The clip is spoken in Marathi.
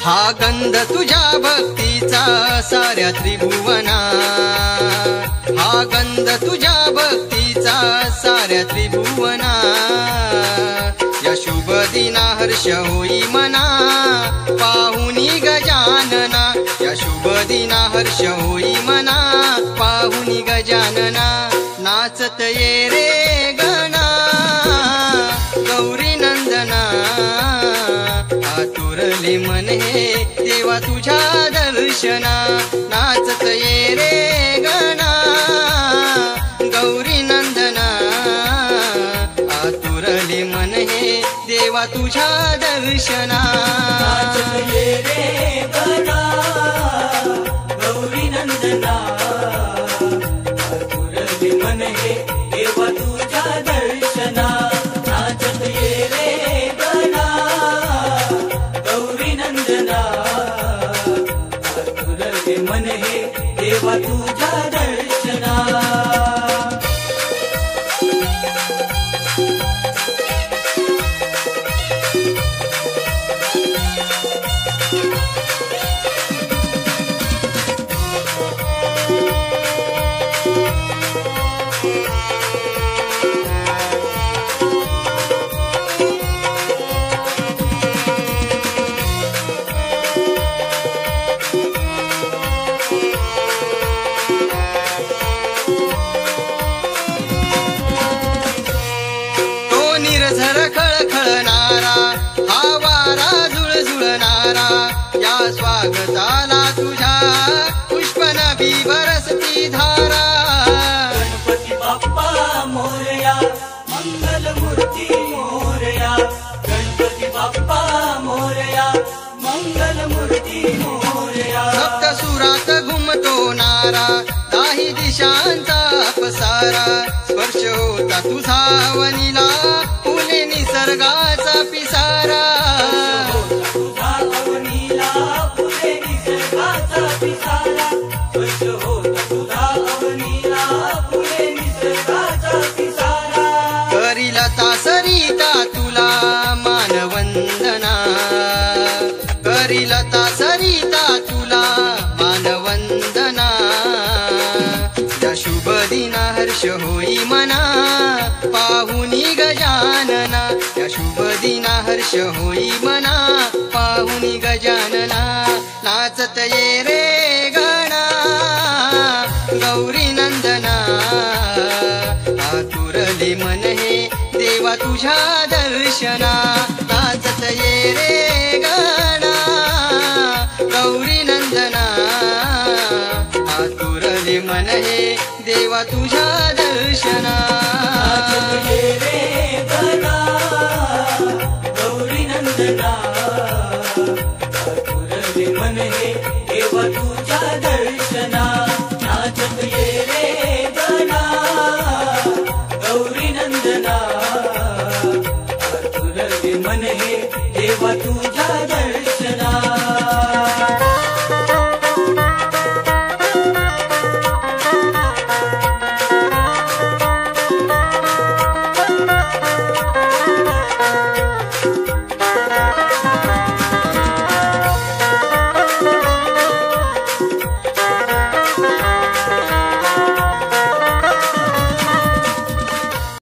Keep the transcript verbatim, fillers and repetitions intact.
हा गंध तुझ्या भक्तीचा साऱ्या त्रिभुवना, हा गंध तुझ्या भक्तीचा साऱ्या त्रिभुवना। या शुभ दिना हर्ष होई मना पाहुनी गजानना, या शुभ दिना हर्ष होई मना पाहुनी गजानना। नाचत ये रे गणा गौरी नंदना, आतुरले मन हे देवा तुझ्या दर्शना। नाचत ये रे गणा गौरी नंदना, आतुरले मन हे देवा तुझ्या दर्शना। नाचत ये रे गणा गौरी नंदना, आतुरले मन हे देवा तुझ्या दर्शना। नाचत ये रे गणा गौरी नंदना, आतुरले मन हे देवा तुझ्या दर्शना। झर खळखळणारा हा वारा झुळझुळणारा, या स्वागताला तुझ्या पुष्पनभी बरसती धारा। गणपती बाप्पा मोरया मंगल मूर्ती मोरया, गणपती बाप्पा मोरया मंगल मूर्ती मोरया। सप्तसुरात घुमतो नारा दाही दिशांचा पसारा, स्पर्श होता तुझा वनिला फुले निसर्गाचा पिसारा। तुझा अवनीला फुले निसर्गाचा पिसारा, स्पर्श होता तुझा अवनीला फुले निसर्गाचा पिसारा। करिलता सरिता तुला मानवंदना, करिलता सरिता तुला मानवंदना। या शुभ दिना हर्ष होई मना पाहुनी गजानना, या शुभ दिना हर्ष होई मना पाहुनी गजानना। नाचत ये रे गणा गौरी नंदना, आतुरले मन हे देवा तुझ्या दर्शना। नाचत ये रे गणा गौरी नंदना, आतुरले मन हे देवा तुझ्या दर्शना। नाचत ये रे गणा गौरी नंदना, आतुरले मन हे देवा तुझ्या दर्शना। नाचत ये रे गणा गौरी नंदना, आतुरले मन हे देवा तुझ्या दर्शना।